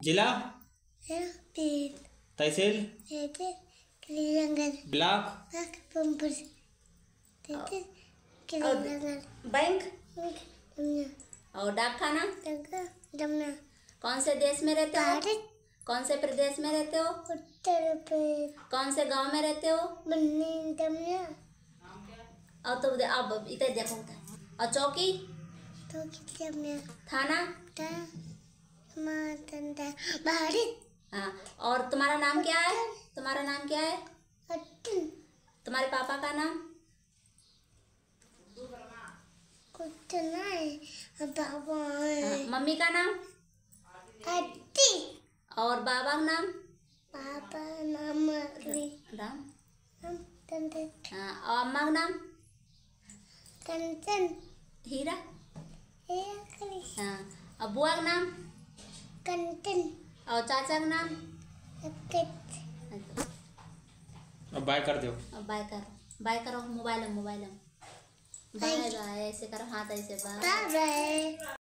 जिला पीर तहसील block bank और डाक खाना। कौन से देश में रहते हो? कौन से प्रदेश में रहते हो? उत्तर प्रदेश। कौन से गांव में रहते हो? और तो अब इधर देखो उधर। और चौकी? थाना? हाँ। और तुम्हारा नाम क्या है? तुम्हारा नाम क्या है? तुम्हारे पापा का नाम? कुछ नहीं, बाबा है। हाँ। मम्मी का नाम? अट्टी। और बाबा का नाम? पापा नाम राम। कंचन। हाँ। और अम्मा का नाम? कंचन। हीरा। हाँ। और बुआ का नाम? कंचन। और चाचा का नाम? अब बाय कर दो। अब बाय करो मोबाइल में। बाय बाय ऐसे करो हाथ ऐसे बाय।